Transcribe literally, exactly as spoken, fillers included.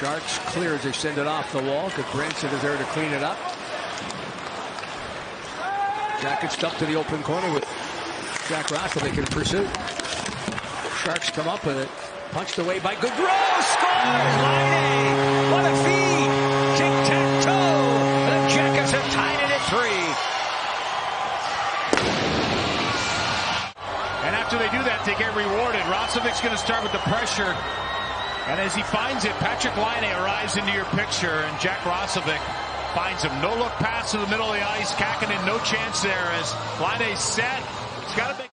Sharks clear as they send it off the wall. Goodbranson is there to clean it up. Jackets up to the open corner with Jack Roslovic in pursuit. Sharks come up with it. Punched away by Gaudreau. Scores! Laine! What a feed! Tic-tac-toe! The Jackets have tied it at three. And after they do that, they get rewarded. Roslovic's going to start with the pressure. And as he finds it, Patrik Laine arrives into your picture, and Jack Roslovic finds him. No look pass to the middle of the ice. Kähkönen, no chance there as Laine's set. He's got to make